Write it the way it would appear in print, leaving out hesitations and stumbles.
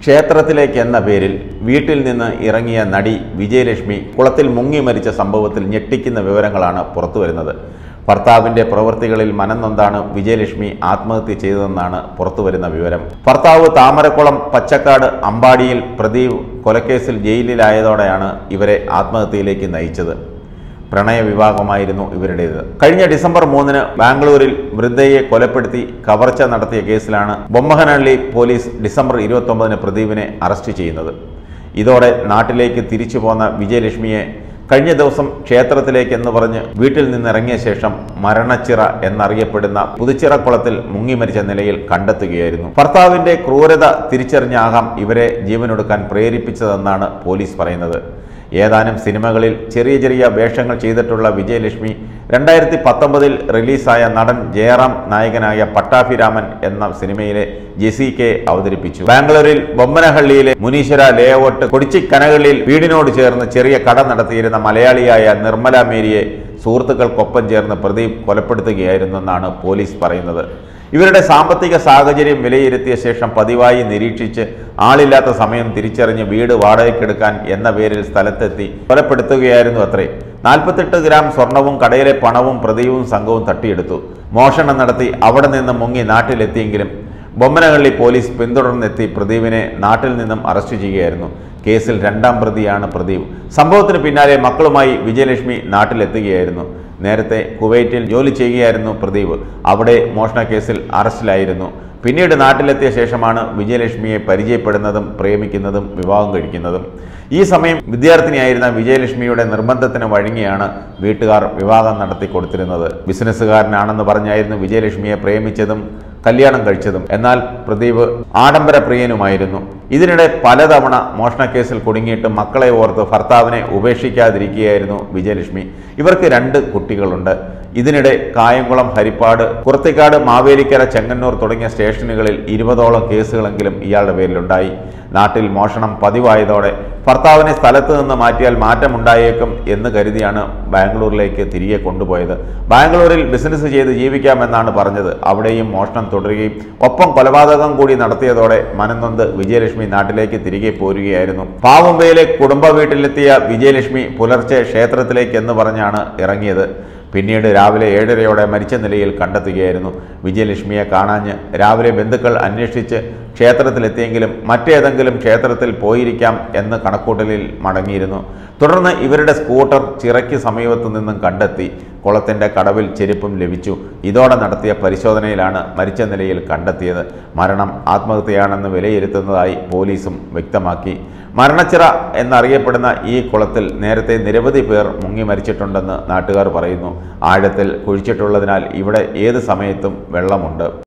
ക്ഷേത്രത്തിലേക്ക് എന്ന പേരിൽ വീട്ടിൽ നിന്ന് ഇറങ്ങിയ നടി വിജയലക്ഷ്മി കുളത്തിൽ മുങ്ങി മരിച്ച സംഭവത്തിൽ ഞെട്ടിക്കുന്ന വിവരങ്ങളാണ് പുറത്തുവരുന്നത്. ഭർത്താവിന്റെ പ്രവൃത്തികളിൽ മനംനൊന്താണ് വിജയലക്ഷ്മി ആത്മഹത്യ ചെയ്തതെന്നാണ് പുറത്തുവരുന്ന വിവരം. ഭർത്താവ് താമരക്കുളം പച്ചക്കാട് അമ്പാടിയിൽ പ്രദീപ് കൊലക്കേസിൽ ജയിലിലായതോടെയാണ് ഇവരെ ആത്മഹത്യയിലേക്ക് നയിച്ചത്. പ്രണയവിവാഹമായിരുന്നു ഇവരുടേത്. കഴിഞ്ഞ ഡിസംബർ 3-ന് ബാംഗ്ലൂരിൽ വൃദ്ധയെ കൊലപ്പെടുത്തി കവർച്ച നടത്തിയ കേസിലാണ് ബൊമ്മഹനഹള്ളി പോലീസ് ഡിസംബർ 29-ന് പ്രദീപിനെ അറസ്റ്റ് ചെയ്യുന്നത്. ഇതോടെ നാട്ടിലേക്ക് തിരിച്ചു പോന്ന വിജയലക്ഷ്മിയെ കഴിഞ്ഞ ദിവസം ക്ഷേത്രത്തിലേക്ക് എന്ന് പറഞ്ഞ് വീട്ടിൽ നിന്നിറങ്ങിയ ശേഷം മരണച്ചിറ എന്നറിയപ്പെടുന്ന പുതുച്ചിറക്കുളത്തിൽ മുങ്ങി മരിച്ച നിലയിൽ കണ്ടെത്തുകയായിരുന്നു. ഭർത്താവിന്റെ ക്രൂരത തിരിച്ചറിഞ്ഞാകാം ഇവരെ ജീവനൊടുക്കാൻ പ്രേരിപ്പിച്ചതെന്നാണ് പോലീസ് പറയുന്നത്. ഏതാനും സിനിമകളിൽ ചെറിയ ചെറിയ വേഷങ്ങൾ ചെയ്തിട്ടുള്ള വിജയലക്ഷ്മി 2019-ൽ റിലീസായ നടൻ ജയറാം നായകനായ പട്ടാഭിരാമൻ എന്ന സിനിമയിലെ ജെസിക്കെ അവതരിപ്പിച്ചു. ബാംഗ്ലൂരിൽ ബൊമ്മനഹള്ളിയിലെ മുനീശ്വര ലേഔട്ട് കൊടിച്ചിക്കനകളിൽ വീടിനോട് ചേർന്ന് ചെറിയ കട നടത്തിയിരുന്ന മലയാളിയായ നിർമ്മല മേരിയെ സുഹൃത്തുക്കൾക്കൊപ്പം ചേർന്ന് പ്രദീപ് കൊലപ്പെടുത്തുകയായിരുന്നെന്നാണ് പോലീസ് പറയുന്നത്. ഇവരുടെ സാമ്പത്തിക സാഹചര്യം വിലയിരുത്തിയ ശേഷം പതിവായി നിരീക്ഷിച്ച് ആളില്ലാത്ത സമയം തിരിച്ചറിഞ്ഞ് വീട് വാടകയ്ക്കെടുക്കാൻ എന്ന പേരിൽ സ്ഥലത്തെത്തി കൊലപ്പെടുത്തുകയായിരുന്നു അത്രേ. 48 ഗ്രാം സ്വർണവും കടയിലെ പണവും പ്രദീപും സംഘവും തട്ടിയെടുത്തു. മോഷണം നടത്തി അവിടെ നിന്ന് മുങ്ങി നാട്ടിലെത്തിയെങ്കിലും ബൊമ്മനഹള്ളി പോലീസ് പിന്തുടർന്നെത്തി പ്രദീപിനെ നാട്ടിൽ നിന്നും അറസ്റ്റ് ചെയ്യുകയായിരുന്നു. കേസിൽ 2ാം പ്രതിയാണ് പ്രദീപ്. സംഭവത്തിന് പിന്നാലെ മക്കളുമായി വിജയലക്ഷ്മി നാട്ടിലെത്തുകയായിരുന്നു. നേരത്തെ കുവൈറ്റിൽ ജോലി ചെയ്യുകയായിരുന്നു പ്രദീപ്. അവിടെ മോഷണക്കേസിൽ അറസ്റ്റിലായിരുന്നു. പിന്നീട് നാട്ടിലെത്തിയ ശേഷമാണ് വിജയലക്ഷ്മിയെ പരിചയപ്പെടുന്നതും പ്രേമിക്കുന്നതും വിവാഹം കഴിക്കുന്നതും. ഈ സമയം വിദ്യാർത്ഥിനിയായിരുന്ന വിജയലക്ഷ്മിയുടെ നിർബന്ധത്തിന് വഴങ്ങിയാണ് വീട്ടുകാർ വിവാഹം നടത്തി കൊടുത്തിരുന്നത്. ബിസിനസ്സുകാരനാണെന്ന് പറഞ്ഞായിരുന്നു വിജയലക്ഷ്മിയെ പ്രേമിച്ചതും കല്യാണം കഴിച്ചതും. എന്നാൽ പ്രദീപ് ആഡംബര പ്രിയനുമായിരുന്നു. ഇതിനിടെ പലതവണ മോഷണക്കേസിൽ കുടുങ്ങിയിട്ട് മക്കളെ ഓർത്ത് ഭർത്താവിനെ ഉപേക്ഷിക്കാതിരിക്കുകയായിരുന്നു വിജയലക്ഷ്മി. ഇവർക്ക് 2 കുട്ടികളുണ്ട്. ഇതിനിടെ കായംകുളം, ഹരിപ്പാട്, കുറത്തിക്കാട്, മാവേലിക്കര, ചെങ്ങന്നൂർ തുടങ്ങിയ സ്റ്റേഷനുകളിൽ 20ഓളം കേസുകളെങ്കിലും ഇയാളുടെ പേരിലുണ്ടായി. നാട്ടിൽ മോഷണം പതിവായതോടെ ഭർത്താവിനെ സ്ഥലത്ത് നിന്ന് മാറ്റിയാൽ മാറ്റമുണ്ടായേക്കും എന്ന് കരുതിയാണ് ബാംഗ്ലൂരിലേക്ക് തിരികെ കൊണ്ടുപോയത്. ബാംഗ്ലൂരിൽ ബിസിനസ് ചെയ്ത് ജീവിക്കാമെന്നാണ് പറഞ്ഞത്. അവിടെയും മോഷണം തുടരുകയും ഒപ്പം കൊലപാതകം കൂടി നടത്തിയതോടെ മനംനൊന്ത് വിജയലക്ഷ്മി നാട്ടിലേക്ക് തിരികെ പോരുകയായിരുന്നു. പാവുമ്പയിലെ കുടുംബ വീട്ടിലെത്തിയ വിജയലക്ഷ്മി പുലർച്ചെ ക്ഷേത്രത്തിലേക്ക് എന്ന് പറഞ്ഞാണ് ഇറങ്ങിയത്. പിന്നീട് രാവിലെ 7:30യോടെ മരിച്ച നിലയിൽ കണ്ടെത്തുകയായിരുന്നു. വിജയലക്ഷ്മിയെ കാണാഞ്ഞ് രാവിലെ ബന്ധുക്കൾ അന്വേഷിച്ച് ക്ഷേത്രത്തിലെത്തിയെങ്കിലും മറ്റേതെങ്കിലും ക്ഷേത്രത്തിൽ പോയിരിക്കാം എന്ന് കണക്കൂട്ടലിൽ മടങ്ങിയിരുന്നു. തുടർന്ന് ഇവരുടെ സ്കൂട്ടർ ചിറയ്ക്ക് സമീപത്തു നിന്നും കണ്ടെത്തി. കുളത്തിൻ്റെ കടവിൽ ചെരുപ്പും ലഭിച്ചു. ഇതോടെ നടത്തിയ പരിശോധനയിലാണ് മരിച്ച നിലയിൽ കണ്ടെത്തിയത്. മരണം ആത്മഹത്യയാണെന്ന് വിലയിരുത്തുന്നതായി പോലീസും വ്യക്തമാക്കി. മരണച്ചിറ എന്നറിയപ്പെടുന്ന ഈ കുളത്തിൽ നേരത്തെ നിരവധി പേർ മുങ്ങി മരിച്ചിട്ടുണ്ടെന്ന് നാട്ടുകാർ പറയുന്നു. ആഴത്തിൽ കുഴിച്ചിട്ടുള്ളതിനാൽ ഇവിടെ ഏത് സമയത്തും വെള്ളമുണ്ട്.